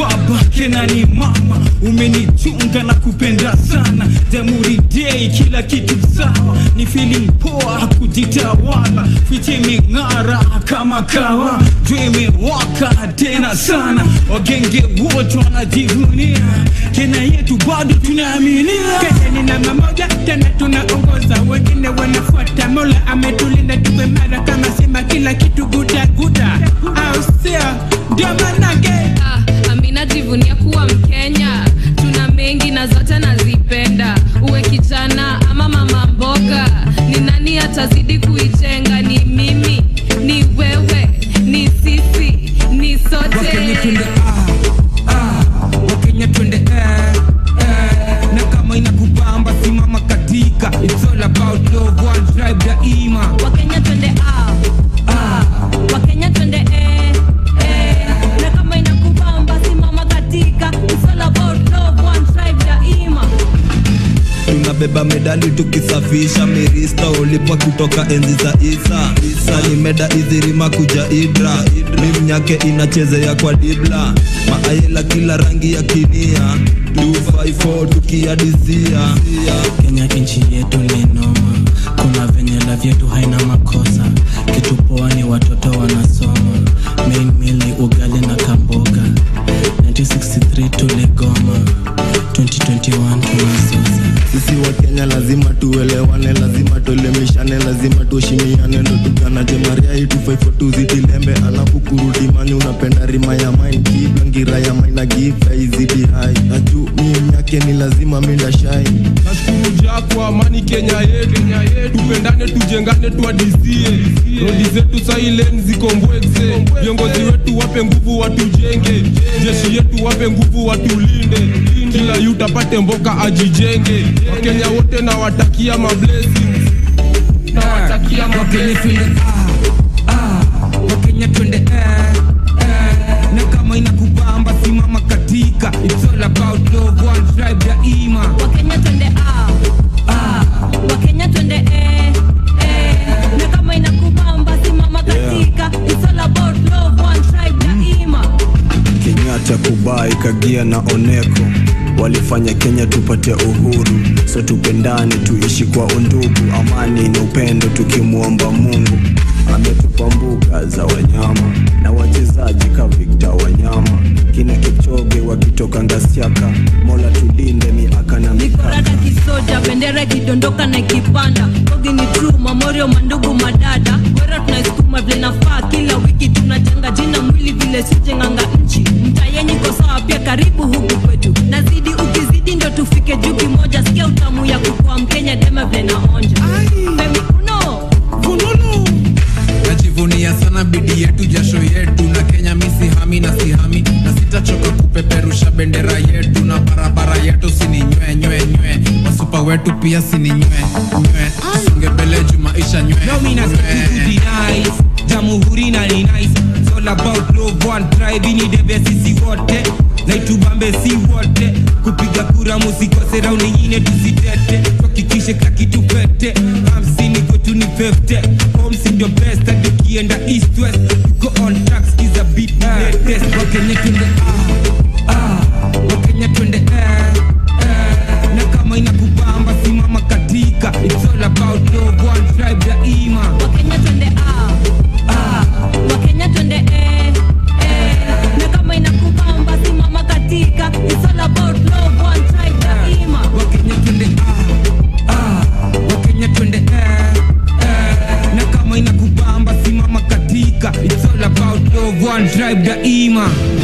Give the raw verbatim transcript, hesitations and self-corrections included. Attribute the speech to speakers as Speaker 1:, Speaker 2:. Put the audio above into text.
Speaker 1: baba, kena ni mama. Umenichunga na kupenda sana. Jamhuri Day kila kitu sawa. Ni feeling poa kujitawala. Fiche mengara kama kawa. Jwe mewaka tena sana. Wagenge wote wanajivunia. Kena yetu bado tunaaminia.
Speaker 2: Kenya ni namba moja tena tunaongoza. Wengine wanafuata. Mola ametulinda tuwe mara kama sema kila kitu guda guda. Au sia ndio manake.
Speaker 3: Ah, Amina jivunia kuwa Mkenya. Tuna mengi na zote nazipenda. Uwe kijana ama mama mboga, ni nani atazidi kuichenga? Ni mimi, ni wewe, ni sisi, ni sote.
Speaker 4: Wakenya twende ah, ah, Wakenya twende eh, eh. Na kama inakubamba simama katika. It's all about love, one tribe daima.
Speaker 5: Wakenya twende ah, ah, Wakenya twende eh, eh. Na kama inakubamba simama katika. It's all about love, one tribe daima.
Speaker 6: Tunabeba medali tukisafisha mirista ulipa kutoka enzi za Isa. Isa ni meda izirima kuja Idra. Mim nyake inachezea kwa dibla. Maayela kila rangi ya kinia. two five four tukiadizia.
Speaker 7: Kenya nchi yetu ni noma. Kuna venye la vyetu haina makosa. Kitu poa ni watoto wanasoma. Main meal ni ugali na kamboga. nineteen sixty-three tuligoma. twenty twenty-one tunasosa.
Speaker 6: Sisi wa Kenya lazima tuelewane, lazima tuelemishane, lazima tuheshimiane. Ndo tukanaje Maria hii two five four tuzidilembe. Alafu kurudi mani unapenda rima ya mine. Kibla ngira ya mine na give izidi high. Naju mimi yake ni lazima minda shine.
Speaker 8: Nashukuru jako amani Kenya yetu. Tupendane tujengane tuadisie. Rodi zetu silent ziko mbwekse. Viongozi wetu wape nguvu watujenge. Jeshi yetu wape nguvu watulinde. Kila youth apate mboka ajijenge. Wakenya wote na watakia ma blessings. Na watakia ma blessings.
Speaker 4: Ah, ah, Wakenya twende eh, eh. Na kama inakubamba simama katika. It's all about love, one tribe daima.
Speaker 5: Wakenya twende ah, ah, Wakenya twende eh, eh. Na kama inakubamba simama katika. It's all about love, one tribe daima.
Speaker 6: Kenyatta, Kubai, Kagia na Oneko walifanya Kenya tupate uhuru. So tupendane tuishi kwa undugu, amani na upendo tukimuomba Mungu. Ametupa mbuga za wanyama na wachezaji ka Victor Wanyama. Kina Kipchoge wakitoka Ngasiaka. Mola tulinde miaka na
Speaker 5: Mikorada kisoja, bendera kidondoka na kipanda. Kogi ni true, mamorio mandugu madada. Wera tunaisukuma vile nafaa, kila wiki tunajenga jina mwili vile sijenganga nchi. Mtayenyi kosawa pia karibu huku kwetu. Nazidi ukizidi ndo tufike juu kimoja. Sikia utamu ya kukua Mkenya dema vile naonja. Femi uno,
Speaker 4: fununu. Najivunia sana bidii yetu, jasho yetu. Na Kenya misi hami na sihami. Na sitachoka kupeperusha bendera yetu. Na barabara yetu sini nywe nywe nywe. Wasupa wetu pia sini nywe nywe. Songe bele jumaisha nywe.
Speaker 2: No me not deny. Jamhuri na ni nice. It's all about love, one tribe. Ini debe sisi wote. Na itubambe si wote. Kupiga kura musikose rao nyingine tusitete. Tukikishe kaki tupete. Hamsini kwetu ni fifty. Home si ndio best. Hadi kienda east west. Go on tracks is a beat latest.
Speaker 4: Wakenya twende ah, ah, Wakenya twende eh, eh. Na kama inakubamba simama katika. It's all about love, one tribe daima.
Speaker 5: Wakenya twende ah, ah, Wakenya twende eh, eh. Na kama inakubamba simama katika. It's all about love, one tribe daima.
Speaker 4: Wakenya twende ah, ah, Wakenya twende eh, eh. Na kama inakubamba simama katika. It's all about love, one tribe daima.